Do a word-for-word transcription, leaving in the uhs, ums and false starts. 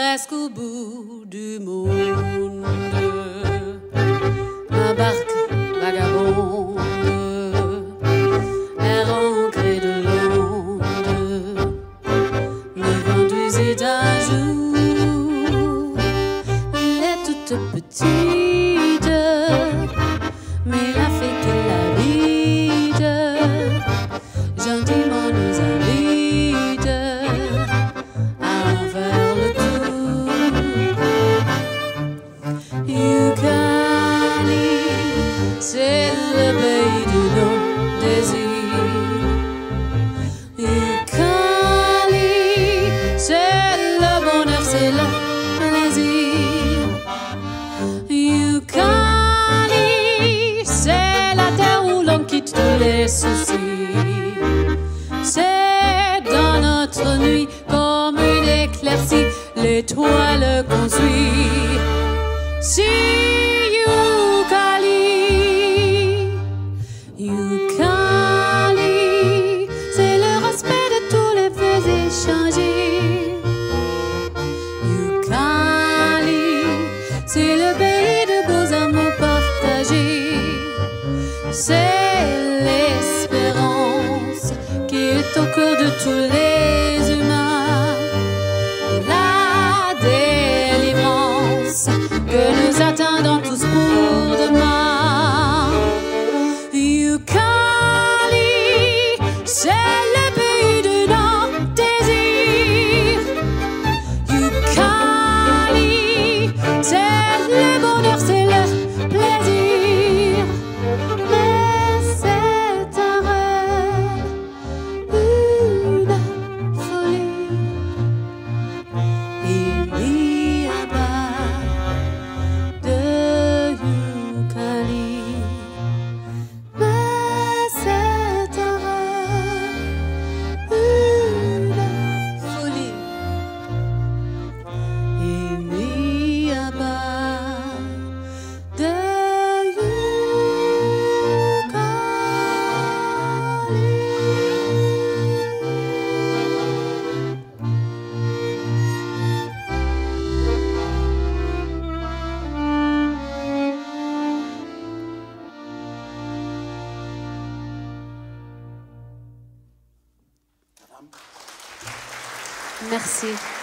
presque au bout du monde. Ma barque vagabonde est rentrée de l'onde, me conduisit un jour. Elle est toute petite, mais la fée qui l'habite gentiment nous invite à en faire le tour. Yukali, c'est le pays du non-désir. Yukali, c'est le bonheur, c'est le plaisir. Yukali, c'est la terre où l'on quitte tous les soucis. C'est dans notre nuit comme une éclaircie, l'étoile qu'on suit. Si Yukali, Yukali, c'est le respect de tous les vœux échangés. Yukali, c'est le pays de beaux amours partagés. C'est l'espérance qui est au cœur de tous les humains. La délivrance que nous attendons tous pour demain. Yukali, c'est le pays de nos désirs. Yukali, c'est le bonheur, c'est le plaisir. Mais c'est un rêve, une folie. Il n'y a pas de Yukali. Mais c'est un rêve, une folie. Il n'y a pas de Merci.